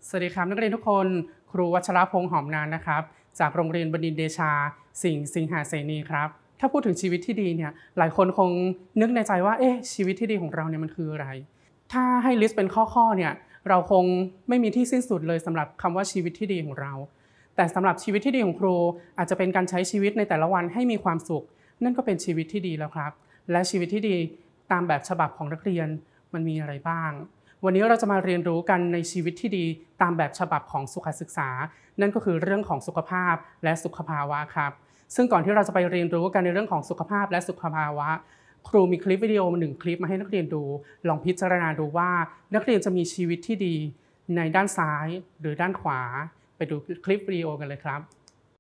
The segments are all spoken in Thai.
สวัสดีครับนักเรียนทุกคนครูวัชรพงษ์หอมนานนะครับจากโรงเรียนบดินทร์เดชาสิงหาเสนีครับถ้าพูดถึงชีวิตที่ดีเนี่ยหลายคนคงนึกในใจว่าชีวิตที่ดีของเราเนี่ยมันคืออะไรถ้าให้ลิสต์เป็นข้อเนี่ยเราคงไม่มีที่สิ้นสุดเลยสำหรับคำว่าชีวิตที่ดีของเราแต่สำหรับชีวิตที่ดีของครูอาจจะเป็นการใช้ชีวิตในแต่ละวันให้มีความสุขนั่นก็เป็นชีวิตที่ดีแล้วครับและชีวิตที่ดีตามแบบฉบับของนักเรียนมันมีอะไรบ้างวันนี้เราจะมาเรียนรู้กันในชีวิตที่ดีตามแบบฉบับของสุขศึกษานั่นก็คือเรื่องของสุขภาพและสุขภาวะครับซึ่งก่อนที่เราจะไปเรียนรู้กันในเรื่องของสุขภาพและสุขภาวะครูมีคลิปวิดีโอ1 คลิปมาให้นักเรียนดูลองพิจารณาดูว่านักเรียนจะมีชีวิตที่ดีในด้านซ้ายหรือด้านขวาไปดูคลิปวิดีโอกันเลยครับ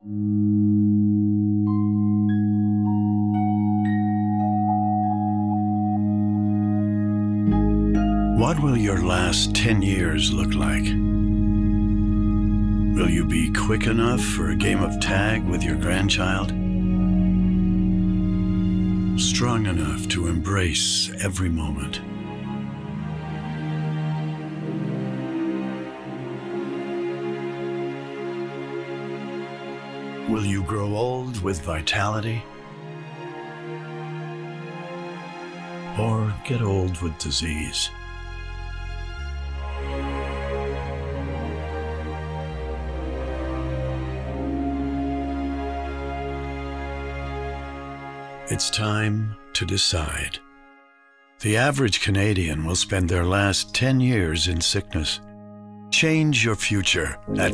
What will your last 10 years look like? Will you be quick enough for a game of tag with your grandchild? Strong enough to embrace every moment? Will you grow old with vitality? Or get old with disease? It's time to decide. The average Canadian will spend their last 10 years in sickness. Change your future at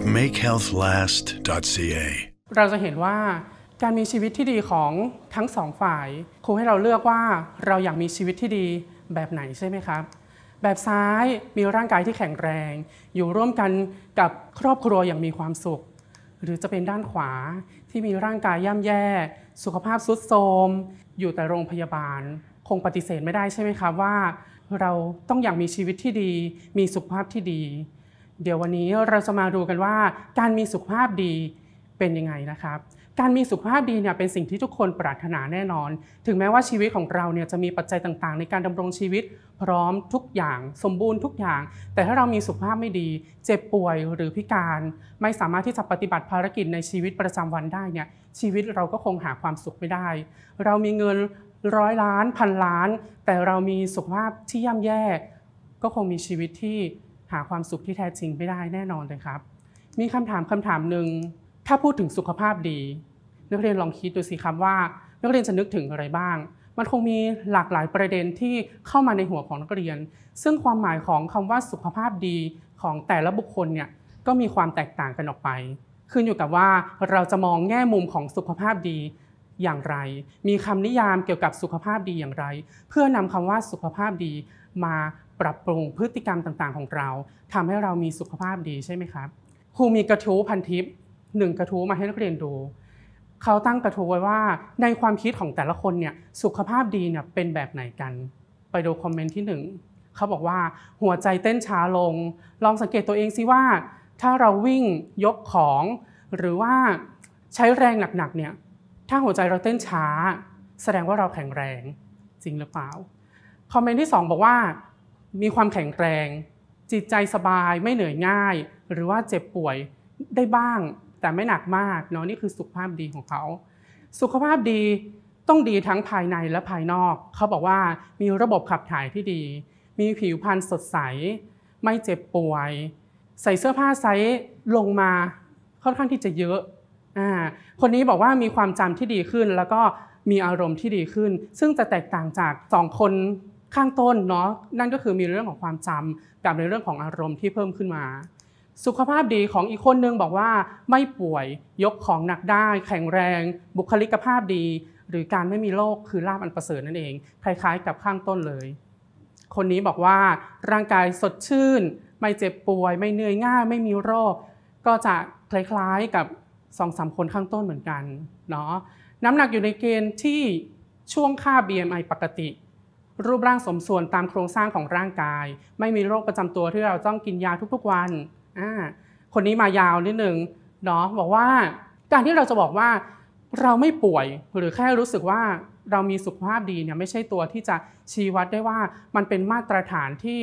makehealthlast.ca. เราจะเห็นว่าการมีชีวิตที่ดีของทั้งสองฝ่ายครูให้เราเลือกว่าเราอยากมีชีวิตที่ดีแบบไหนใช่ไหมครับแบบซ้ายมีร่างกายที่แข็งแรงอยู่ร่วมกันกับครอบครัวอย่างมีความสุขหรือจะเป็นด้านขวาที่มีร่างกายย่ำแย่สุขภาพทรุดโทรมอยู่แต่โรงพยาบาลคงปฏิเสธไม่ได้ใช่ไหมครับว่าเราต้องอยากมีชีวิตที่ดีมีสุขภาพที่ดีเดี๋ยววันนี้เราจะมาดูกันว่าการมีสุขภาพดีเป็นยังไงนะครับการมีสุขภาพดีเนี่ยเป็นสิ่งที่ทุกคนปรารถนาแน่นอนถึงแม้ว่าชีวิตของเราเนี่ยจะมีปัจจัยต่างๆในการดำรงชีวิตพร้อมทุกอย่างสมบูรณ์ทุกอย่างแต่ถ้าเรามีสุขภาพไม่ดีเจ็บป่วยหรือพิการไม่สามารถที่จะปฏิบัติภารกิจในชีวิตประจำวันได้เนี่ยชีวิตเราก็คงหาความสุขไม่ได้เรามีเงิน100 ล้านพันล้านแต่เรามีสุขภาพที่ย่ำแย่ก็คงมีชีวิตที่หาความสุขที่แท้จริงไม่ได้แน่นอนเลยครับมีคำถามหนึ่งถ้าพูดถึงสุขภาพดีนักเรียนลองคิดดูสิครับว่านักเรียนจะนึกถึงอะไรบ้างมันคงมีหลากหลายประเด็นที่เข้ามาในหัวของนักเรียนซึ่งความหมายของคำว่าสุขภาพดีของแต่ละบุคคลเนี่ยก็มีความแตกต่างกันออกไปขึ้นอยู่กับว่าเราจะมองแง่มุมของสุขภาพดีอย่างไรมีคำนิยามเกี่ยวกับสุขภาพดีอย่างไรเพื่อนำคำว่าสุขภาพดีมาปรับปรุงพฤติกรรมต่างๆของเราทำให้เรามีสุขภาพดีใช่ไหมครับครูมีกระทู้พันทิป1 กระทู้มาให้นักเรียนดูเขาตั้งกระทู้ไว้ว่าในความคิดของแต่ละคนเนี่ยสุขภาพดีเนี่ยเป็นแบบไหนกันไปดูคอมเมนต์ที่1เขาบอกว่าหัวใจเต้นช้าลงลองสังเกตตัวเองสิว่าถ้าเราวิ่งยกของหรือว่าใช้แรงหนักๆเนี่ยถ้าหัวใจเราเต้นช้าแสดงว่าเราแข็งแรงจริงหรือเปล่าคอมเมนต์ที่2บอกว่ามีความแข็งแรงจิตใจสบายไม่เหนื่อยง่ายหรือว่าเจ็บป่วยได้บ้างแต่ไม่หนักมากเนาะนี่คือสุขภาพดีของเขาสุขภาพดีต้องดีทั้งภายในและภายนอกเขาบอกว่ามีระบบขับถ่ายที่ดีมีผิวพรรณสดใสไม่เจ็บป่วยใส่เสื้อผ้าไซส์ลงมาค่อนข้างที่จะเยอะคนนี้บอกว่ามีความจำที่ดีขึ้นแล้วก็มีอารมณ์ที่ดีขึ้นซึ่งจะแตกต่างจาก2 คนข้างต้นเนาะนั่นก็คือมีเรื่องของความจำกับในเรื่องของอารมณ์ที่เพิ่มขึ้นมาสุขภาพดีของอีกคนนึงบอกว่าไม่ป่วยยกของหนักได้แข็งแรงบุคลิกภาพดีหรือการไม่มีโรคคือลาภอันประเสริฐนั่นเองคล้ายๆกับข้างต้นเลยคนนี้บอกว่าร่างกายสดชื่นไม่เจ็บป่วยไม่เหนื่อยง่ายไม่มีโรคก็จะคล้ายๆกับ2-3 คนข้างต้นเหมือนกันเนาะน้ำหนักอยู่ในเกณฑ์ที่ช่วงค่า BMI ปกติรูปร่างสมส่วนตามโครงสร้างของร่างกายไม่มีโรคประจำตัวที่เราต้องกินยาทุกๆวันคนนี้มายาวนิดนึงเนาะบอกว่าการที่เราจะบอกว่าเราไม่ป่วยหรือแค่รู้สึกว่าเรามีสุขภาพดีเนี่ยไม่ใช่ตัวที่จะชี้วัดได้ว่ามันเป็นมาตรฐานที่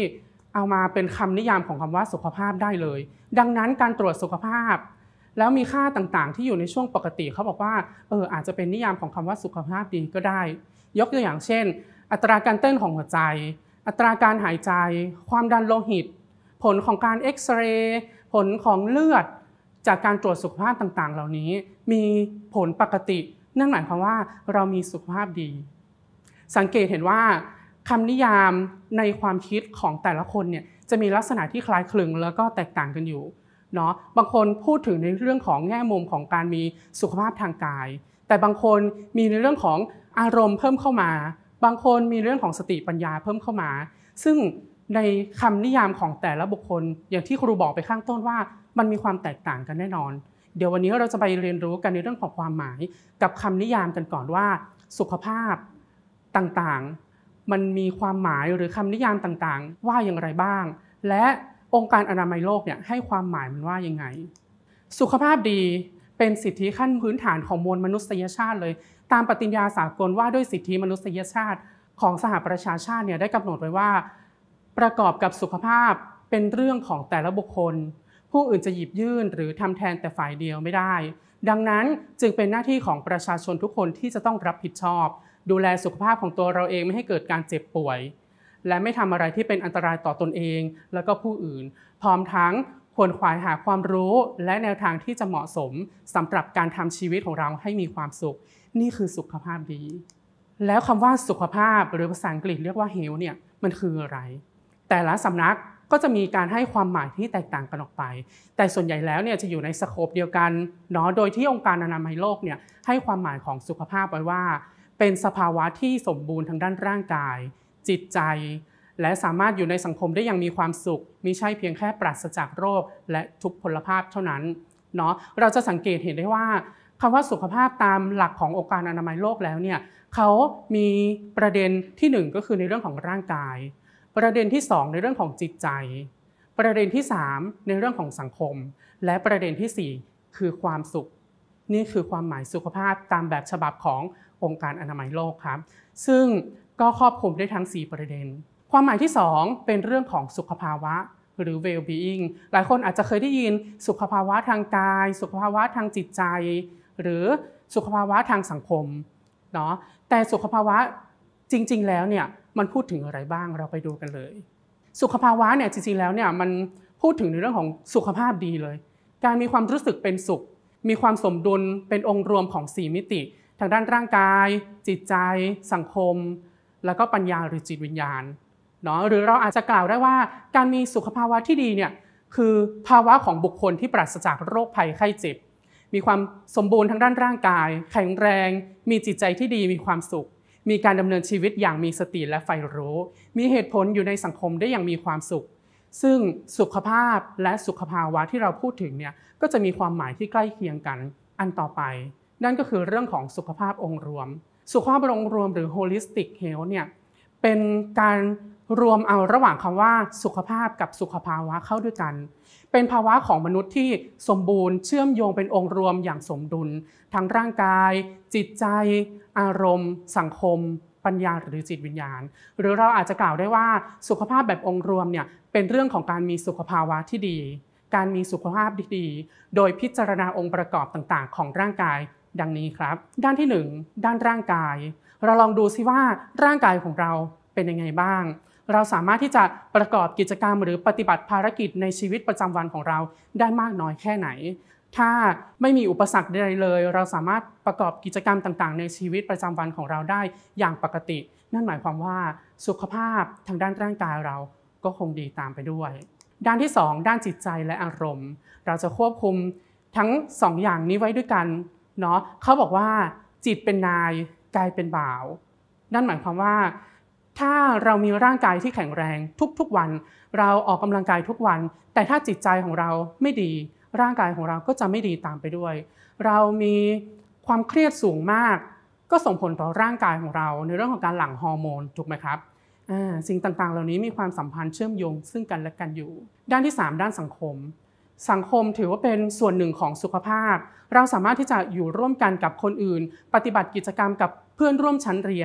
เอามาเป็นคำนิยามของคำว่าสุขภาพได้เลยดังนั้นการตรวจสุขภาพแล้วมีค่าต่างๆที่อยู่ในช่วงปกติเขาบอกว่าอาจจะเป็นนิยามของคำว่าสุขภาพดีก็ได้ยกตัวอย่างเช่นอัตราการเต้นของหัวใจอัตราการหายใจความดันโลหิตผลของการเอ็กซเรย์ผลของเลือดจากการตรวจสุขภาพต่างๆเหล่านี้มีผลปกตินั่นหมายความว่าเรามีสุขภาพดีสังเกตเห็นว่าคำนิยามในความคิดของแต่ละคนเนี่ยจะมีลักษณะที่คล้ายคลึงแล้วก็แตกต่างกันอยู่เนาะบางคนพูดถึงในเรื่องของแง่มุมของการมีสุขภาพทางกายแต่บางคนมีในเรื่องของอารมณ์เพิ่มเข้ามาบางคนมีเรื่องของสติปัญญาเพิ่มเข้ามาซึ่งในคำนิยามของแต่ละบุคคลอย่างที่ครูบอกไปข้างต้นว่ามันมีความแตกต่างกันแน่นอนเดี๋ยววันนี้เราจะไปเรียนรู้กันในเรื่องของความหมายกับคำนิยามกันก่อนว่าสุขภาพต่างๆมันมีความหมายหรือคำนิยามต่างๆว่าอย่างไรบ้างและองค์การอนามัยโลกเนี่ยให้ความหมายมันว่ายังไงสุขภาพดีเป็นสิทธิขั้นพื้นฐานของมวลมนุษยชาติเลยตามปฏิญญาสากลว่าด้วยสิทธิมนุษยชาติของสหประชาชาติเนี่ยได้กำหนดไว้ว่าประกอบกับสุขภาพเป็นเรื่องของแต่ละบุคคลผู้อื่นจะหยิบยื่นหรือทำแทนแต่ฝ่ายเดียวไม่ได้ดังนั้นจึงเป็นหน้าที่ของประชาชนทุกคนที่จะต้องรับผิดชอบดูแลสุขภาพของตัวเราเองไม่ให้เกิดการเจ็บป่วยและไม่ทำอะไรที่เป็นอันตรายต่อตนเองและก็ผู้อื่นพร้อมทั้งควรขวายหาความรู้และแนวทางที่จะเหมาะสมสำหรับการทำชีวิตของเราให้มีความสุขนี่คือสุขภาพดีแล้วคำว่าสุขภาพหรือภาษาอังกฤษเรียกว่า health เนี่ยมันคืออะไรแต่ละสำนักก็จะมีการให้ความหมายที่แตกต่างกันออกไปแต่ส่วนใหญ่แล้วเนี่ยจะอยู่ในสโคปเดียวกันเนาะโดยที่องค์การอนามัยโลกเนี่ยให้ความหมายของสุขภาพไว้ว่าเป็นสภาวะที่สมบูรณ์ทางด้านร่างกายจิตใจและสามารถอยู่ในสังคมได้อย่างมีความสุขมิใช่เพียงแค่ปราศจากโรคและทุพพลภาพเท่านั้นเนาะเราจะสังเกตเห็นได้ว่าคำว่าสุขภาพตามหลักขององค์การอนามัยโลกแล้วเนี่ยเขามีประเด็นที่1ก็คือในเรื่องของร่างกายประเด็นที่2ในเรื่องของจิตใจประเด็นที่3ในเรื่องของสังคมและประเด็นที่4คือความสุขนี่คือความหมายสุขภาพตามแบบฉบับขององค์การอนามัยโลกครับซึ่งก็ครอบคลุมได้ทั้ง4ประเด็นความหมายที่2เป็นเรื่องของสุขภาวะหรือ well-being หลายคนอาจจะเคยได้ยินสุขภาวะทางกายสุขภาวะทางจิตใจหรือสุขภาวะทางสังคมเนาะแต่สุขภาวะจริงๆแล้วเนี่ยมันพูดถึงอะไรบ้างเราไปดูกันเลยสุขภาวะเนี่ยจริงๆแล้วเนี่ยมันพูดถึงในเรื่องของสุขภาพดีเลยการมีความรู้สึกเป็นสุขมีความสมดุลเป็นองค์รวมของ4มิติทางด้านร่างกายจิตใจสังคมแล้วก็ปัญญาหรือจิตวิญญาณเนาะหรือเราอาจจะกล่าวได้ว่าการมีสุขภาวะที่ดีเนี่ยคือภาวะของบุคคลที่ปราศจากโรคภัยไข้เจ็บมีความสมบูรณ์ทางด้านร่างกายแข็งแรงมีจิตใจที่ดีมีความสุขมีการดำเนินชีวิตอย่างมีสติและใฝ่รู้มีเหตุผลอยู่ในสังคมได้อย่างมีความสุขซึ่งสุขภาพและสุขภาวะที่เราพูดถึงเนี่ยก็จะมีความหมายที่ใกล้เคียงกันอันต่อไปนั่นก็คือเรื่องของสุขภาพองค์รวมสุขภาพองค์รวมหรือ holistic health เนี่ยเป็นการรวมเอาระหว่างคำว่าสุขภาพกับสุขภาวะเข้าด้วยกันเป็นภาวะของมนุษย์ที่สมบูรณ์เชื่อมโยงเป็นองค์รวมอย่างสมดุลทั้งร่างกายจิตใจอารมณ์สังคมปัญญาหรือจิตวิญญาณหรือเราอาจจะกล่าวได้ว่าสุขภาพแบบองค์รวมเนี่ยเป็นเรื่องของการมีสุขภาวะที่ดีการมีสุขภาพดีๆโดยพิจารณาองค์ประกอบต่างๆของร่างกายดังนี้ครับด้านที่1ด้านร่างกายเราลองดูซิว่าร่างกายของเราเป็นยังไงบ้างเราสามารถที่จะประกอบกิจกรรมหรือปฏิบัติภารกิจในชีวิตประจำวันของเราได้มากน้อยแค่ไหนถ้าไม่มีอุปสรรคใดเลยเราสามารถประกอบกิจกรรมต่างๆในชีวิตประจำวันของเราได้อย่างปกตินั่นหมายความว่าสุขภาพทางด้านร่างกายเราก็คงดีตามไปด้วยด้านที่2ด้านจิตใจและอารมณ์เราจะควบคุมทั้ง2อย่างนี้ไว้ด้วยกันเนาะเขาบอกว่าจิตเป็นนายกายเป็นบ่าวนั่นหมายความว่าถ้าเรามีร่างกายที่แข็งแรงทุกๆวันเราออกกำลังกายทุกวันแต่ถ้าจิตใจของเราไม่ดีร่างกายของเราก็จะไม่ดีตามไปด้วยเรามีความเครียดสูงมากก็ส่งผลต่อร่างกายของเราในเรื่องของการหลั่งฮอร์โมนถูกไหมครับสิ่งต่างๆเหล่านี้มีความสัมพันธ์เชื่อมโยงซึ่งกันและกันอยู่ด้านที่3ด้านสังคมถือว่าเป็นส่วนหนึ่งของสุขภาพเราสามารถที่จะอยู่ร่วมกันกับคนอื่นปฏิบัติกิจกรรมกับเพื่อนร่วมชั้นเรียน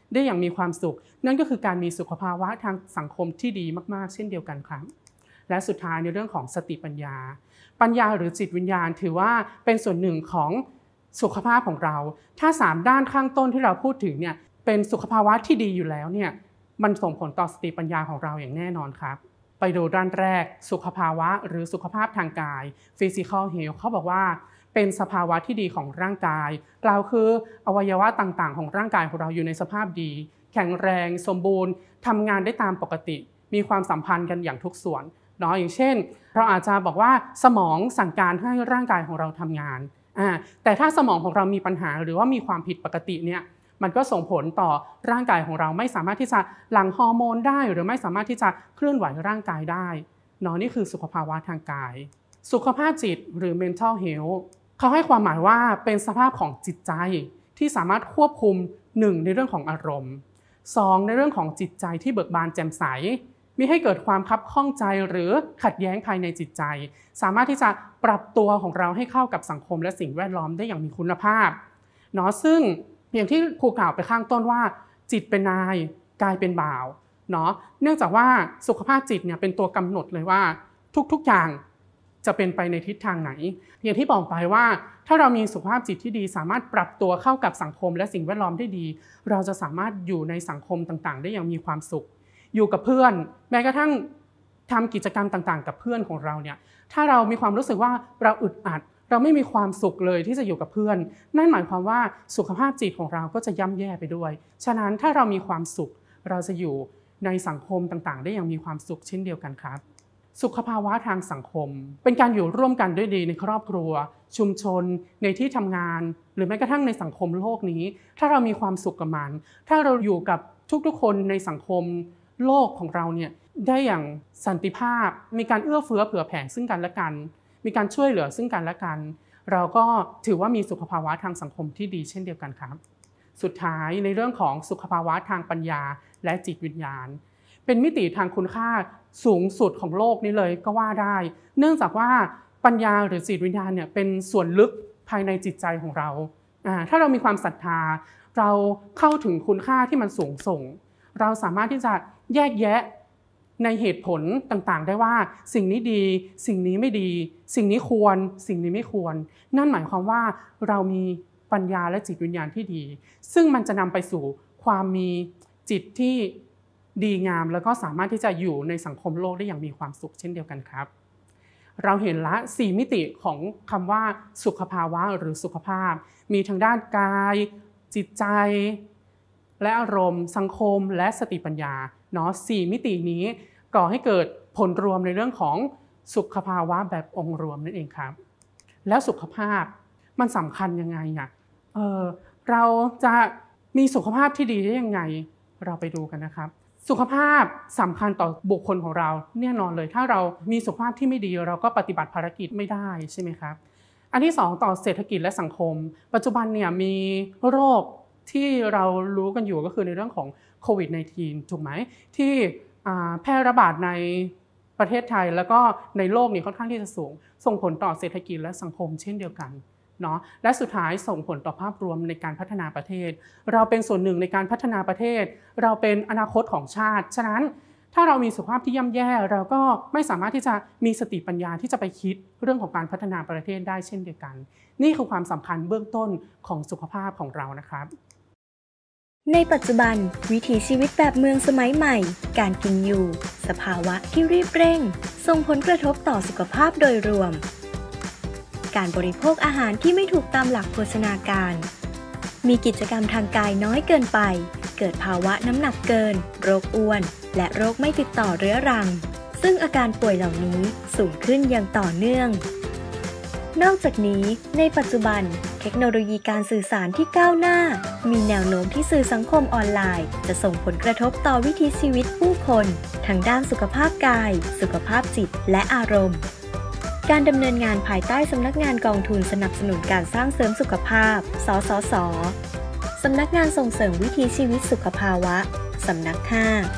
ได้อย่างมีความสุขนั่นก็คือการมีสุขภาวะทางสังคมที่ดีมากๆเช่นเดียวกันครับและสุดท้ายในเรื่องของสติปัญญาหรือจิตวิญญาณถือว่าเป็นส่วนหนึ่งของสุขภาพของเราถ้า3ด้านข้างต้นที่เราพูดถึงเนี่ยเป็นสุขภาวะที่ดีอยู่แล้วเนี่ยมันส่งผลต่อสติปัญญาของเราอย่างแน่นอนครับไปดูด้านแรกสุขภาวะหรือสุขภาพทางกาย physical health เขาบอกว่าเป็นสภาวะที่ดีของร่างกายกล่าวคืออวัยวะต่างๆของร่างกายของเราอยู่ในสภาพดีแข็งแรงสมบูรณ์ทำงานได้ตามปกติมีความสัมพันธ์กันอย่างทุกส่วนเนาะอย่างเช่นเราอาจจะบอกว่าสมองสั่งการให้ร่างกายของเราทำงานแต่ถ้าสมองของเรามีปัญหาหรือว่ามีความผิดปกติเนี่ยมันก็ส่งผลต่อร่างกายของเราไม่สามารถที่จะหลั่งฮอร์โมนได้หรือไม่สามารถที่จะเคลื่อนไหวร่างกายได้เนาะนี่คือสุขภาวะทางกายสุขภาพจิตหรือ mental health เขาให้ความหมายว่าเป็นสภาพของจิตใจที่สามารถควบคุม1ในเรื่องของอารมณ์2ในเรื่องของจิตใจที่เบิกบานแจ่มใสมิให้เกิดความคับข้องใจหรือขัดแย้งภายในจิตใจสามารถที่จะปรับตัวของเราให้เข้ากับสังคมและสิ่งแวดล้อมได้อย่างมีคุณภาพเนาะซึ่งอย่างที่ครูกล่าวไปข้างต้นว่าจิตเป็นนายกายเป็นบ่าวเนาะเนื่องจากว่าสุขภาพจิตเนี่ยเป็นตัวกำหนดเลยว่าทุกๆอย่างจะเป็นไปในทิศทางไหนอย่างที่บอกไปว่าถ้าเรามีสุขภาพจิตที่ดีสามารถปรับตัวเข้ากับสังคมและสิ่งแวดล้อมได้ดีเราจะสามารถอยู่ในสังคมต่างๆได้อย่างมีความสุขอยู่กับเพื่อนแม้กระทั่งทำกิจกรรมต่างๆกับเพื่อนของเราเนี่ยถ้าเรามีความรู้สึกว่าเราอึดอัดเราไม่มีความสุขเลยที่จะอยู่กับเพื่อนนั่นหมายความว่าสุขภาพจิตของเราก็จะย่ำแย่ไปด้วยฉะนั้นถ้าเรามีความสุขเราจะอยู่ในสังคมต่างๆได้อย่างมีความสุขเช่นเดียวกันครับสุขภาวะทางสังคมเป็นการอยู่ร่วมกันด้วยดีในครอบครัวชุมชนในที่ทำงานหรือแม้กระทั่งในสังคมโลกนี้ถ้าเรามีความสุขกับมันถ้าเราอยู่กับทุกๆคนในสังคมโลกของเราเนี่ยได้อย่างสันติภาพมีการเอื้อเฟื้อเผื่อแผ่ซึ่งกันและกันมีการช่วยเหลือซึ่งกันและกันเราก็ถือว่ามีสุขภาวะทางสังคมที่ดีเช่นเดียวกันครับสุดท้ายในเรื่องของสุขภาวะทางปัญญาและจิตวิญญาณเป็นมิติทางคุณค่าสูงสุดของโลกนี้เลยก็ว่าได้เนื่องจากว่าปัญญาหรือจิตวิญญาณเนี่ยเป็นส่วนลึกภายในจิตใจของเราถ้าเรามีความศรัทธาเราเข้าถึงคุณค่าที่มันสูงส่งเราสามารถที่จะแยกแยะในเหตุผลต่างๆได้ว่าสิ่งนี้ดีสิ่งนี้ไม่ดีสิ่งนี้ควรสิ่งนี้ไม่ควรนั่นหมายความว่าเรามีปัญญาและจิตวิญญาณที่ดีซึ่งมันจะนำไปสู่ความมีจิตที่ดีงามแล้วก็สามารถที่จะอยู่ในสังคมโลกได้อย่างมีความสุขเช่นเดียวกันครับเราเห็นละ4มิติของคำว่าสุขภาวะหรือสุขภาพมีทางด้านกายจิตใจและอารมณ์สังคมและสติปัญญาเนาะ4มิตินี้ก่อให้เกิดผลรวมในเรื่องของสุขภาวะแบบองค์รวมนั่นเองครับแล้วสุขภาพมันสำคัญยังไงเราจะมีสุขภาพที่ดีได้ยังไงเราไปดูกันนะครับสุขภาพสำคัญต่อบุคคลของเราแน่นอนเลยถ้าเรามีสุขภาพที่ไม่ดีเราก็ปฏิบัติภารกิจไม่ได้ใช่ไหมครับอันที่2ต่อเศรษฐกิจและสังคมปัจจุบันเนี่ยมีโรคที่เรารู้กันอยู่ก็คือในเรื่องของโควิด -19 ถูกไหมที่แพร่ระบาดในประเทศไทยแล้วก็ในโลกนี้ค่อนข้างที่จะสูงส่งผลต่อเศรษฐกิจและสังคมเช่นเดียวกันเนาะและสุดท้ายส่งผลต่อภาพรวมในการพัฒนาประเทศเราเป็นส่วนหนึ่งในการพัฒนาประเทศเราเป็นอนาคตของชาติฉะนั้นถ้าเรามีสุขภาพที่ย่ำแย่เราก็ไม่สามารถที่จะมีสติปัญญาที่จะไปคิดเรื่องของการพัฒนาประเทศได้เช่นเดียวกันนี่คือความสำคัญเบื้องต้นของสุขภาพของเรานะครับในปัจจุบันวิถีชีวิตแบบเมืองสมัยใหม่การกินอยู่สภาวะที่รีบเร่งส่งผลกระทบต่อสุขภาพโดยรวมการบริโภคอาหารที่ไม่ถูกตามหลักโภชนาการมีกิจกรรมทางกายน้อยเกินไปเกิดภาวะน้ำหนักเกินโรคอ้วนและโรคไม่ติดต่อเรื้อรังซึ่งอาการป่วยเหล่านี้สูงขึ้นอย่างต่อเนื่องนอกจากนี้ในปัจจุบันเทคโนโลยีการสื่อสารที่ก้าวหน้ามีแนวโน้มที่สื่อสังคมออนไลน์จะส่งผลกระทบต่อวิถีชีวิตผู้คนทั้งด้านสุขภาพกายสุขภาพจิตและอารมณ์การดำเนินงานภายใต้สำนักงานกองทุนสนับสนุนการสร้างเสริมสุขภาพสสส.สำนักงานส่งเสริมวิถีชีวิตสุขภาวะสำนัก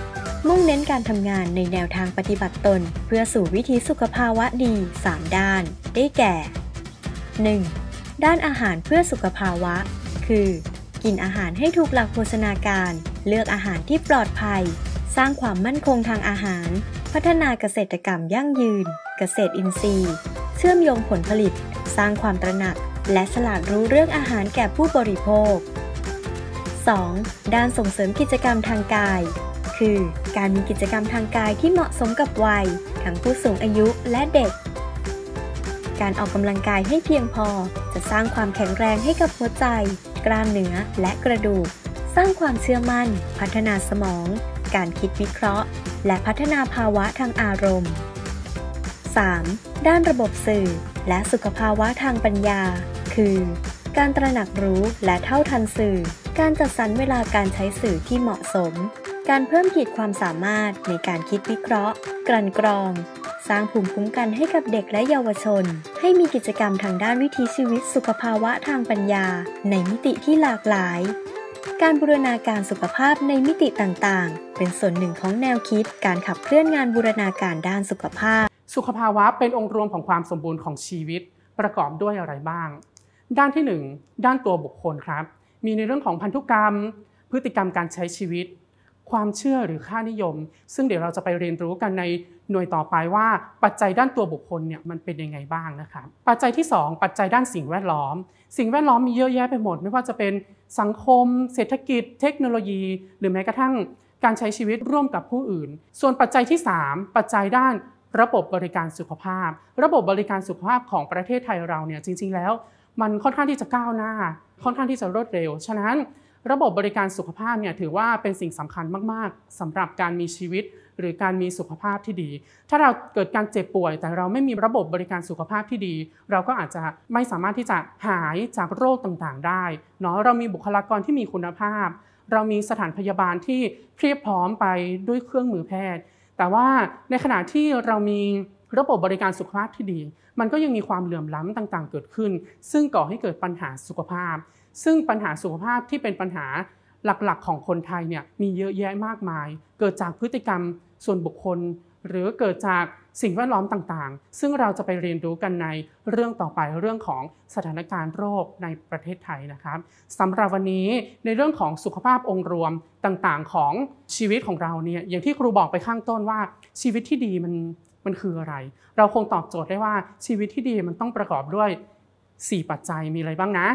5มุ่งเน้นการทำงานในแนวทางปฏิบัติตนเพื่อสู่วิถีสุขภาวะดี3ด้านได้แก่ 1. ด้านอาหารเพื่อสุขภาวะคือกินอาหารให้ถูกหลักโภชนาการเลือกอาหารที่ปลอดภัยสร้างความมั่นคงทางอาหารพัฒนาเกษตรกรรมยั่งยืนเกษตรอินทรีย์เชื่อมโยงผลผลิตสร้างความตระหนักและฉลาดรู้เรื่องอาหารแก่ผู้บริโภค 2. ด้านส่งเสริมกิจกรรมทางกายคือการมีกิจกรรมทางกายที่เหมาะสมกับวัยทั้งผู้สูงอายุและเด็กการออกกำลังกายให้เพียงพอจะสร้างความแข็งแรงให้กับหัวใจกล้ามเนื้อและกระดูกสร้างความเชื่อมั่นพัฒนาสมองการคิดวิเคราะห์และพัฒนาภาวะทางอารมณ์ 3. ด้านระบบสื่อและสุขภาวะทางปัญญาคือการตระหนักรู้และเท่าทันสื่อการจัดสรรเวลาการใช้สื่อที่เหมาะสมการเพิ่มขีดความสามารถในการคิดวิเคราะห์กลั่นกรองสร้างภูมิคุ้มกันให้กับเด็กและเยาวชนให้มีกิจกรรมทางด้านวิถีชีวิตสุขภาวะทางปัญญาในมิติที่หลากหลายการบูรณาการสุขภาพในมิติต่างๆเป็นส่วนหนึ่งของแนวคิดการขับเคลื่อนงานบูรณาการด้านสุขภาพสุขภาวะเป็นองค์รวมของความสมบูรณ์ของชีวิตประกอบด้วยอะไรบ้างด้านที่ 1 ด้านตัวบุคคลครับมีในเรื่องของพันธุกรรมพฤติกรรมการใช้ชีวิตความเชื่อหรือค่านิยมซึ่งเดี๋ยวเราจะไปเรียนรู้กันในหน่วยต่อไปว่าปัจจัยด้านตัวบุคคลเนี่ยมันเป็นยังไงบ้างนะครับปัจจัยที่ 2 ปัจจัยด้านสิ่งแวดล้อมสิ่งแวดล้อมมีเยอะแยะไปหมดไม่ว่าจะเป็นสังคมเศรษฐกิจเทคโนโลยีหรือแม้กระทั่งการใช้ชีวิตร่วมกับผู้อื่นส่วนปัจจัยที่ 3 ปัจจัยด้านระบบบริการสุขภาพระบบบริการสุขภาพของประเทศไทยเราเนี่ยจริงๆแล้วมันค่อนข้างที่จะก้าวหน้าค่อนข้างที่จะรวดเร็วฉะนั้นระบบบริการสุขภาพเนี่ยถือว่าเป็นสิ่งสำคัญมากๆสำหรับการมีชีวิตหรือการมีสุขภาพที่ดีถ้าเราเกิดการเจ็บป่วยแต่เราไม่มีระบบบริการสุขภาพที่ดีเราก็อาจจะไม่สามารถที่จะหายจากโรคต่างๆได้เนาะเรามีบุคลากรที่มีคุณภาพเรามีสถานพยาบาลที่เพียบพร้อมไปด้วยเครื่องมือแพทย์แต่ว่าในขณะที่เรามีระบบบริการสุขภาพที่ดีมันก็ยังมีความเหลื่อมล้ำต่างๆเกิดขึ้นซึ่งก่อให้เกิดปัญหาสุขภาพซึ่งปัญหาสุขภาพที่เป็นปัญหาหลักๆของคนไทยเนี่ยมีเยอะแยะมากมายเกิดจากพฤติกรรมส่วนบุคคลหรือเกิดจากสิ่งแวดล้อมต่างๆซึ่งเราจะไปเรียนรู้กันในเรื่องต่อไปเรื่องของสถานการณ์โรคในประเทศไทยนะครับสำหรับวันนี้ในเรื่องของสุขภาพองค์รวมต่างๆของชีวิตของเราเนี่ยอย่างที่ครูบอกไปข้างต้นว่าชีวิตที่ดีมันคืออะไรเราคงตอบโจทย์ได้ว่าชีวิตที่ดีมันต้องประกอบด้วย4ปัจจัยมีอะไรบ้างนะ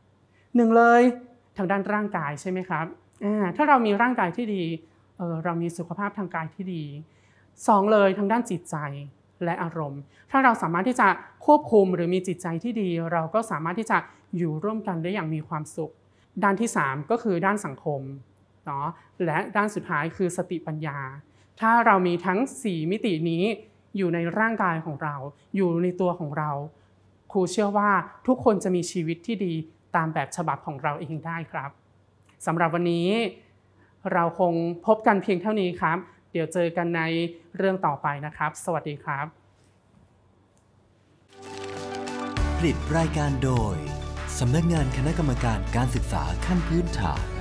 1เลยทางด้านร่างกายใช่ไหมครับถ้าเรามีร่างกายที่ดีเรามีสุขภาพทางกายที่ดี2เลยทางด้านจิตใจและอารมณ์ถ้าเราสามารถที่จะควบคุมหรือมีจิตใจที่ดีเราก็สามารถที่จะอยู่ร่วมกันได้อย่างมีความสุขด้านที่3ก็คือด้านสังคมเนาะและด้านสุดท้ายคือสติปัญญาถ้าเรามีทั้ง4มิตินี้อยู่ในร่างกายของเราอยู่ในตัวของเราครูเชื่อว่าทุกคนจะมีชีวิตที่ดีตามแบบฉบับของเราเองได้ครับสำหรับวันนี้เราคงพบกันเพียงเท่านี้ครับเดี๋ยวเจอกันในเรื่องต่อไปนะครับสวัสดีครับผลิตรายการโดยสำนักงานคณะกรรมการการศึกษาขั้นพื้นฐาน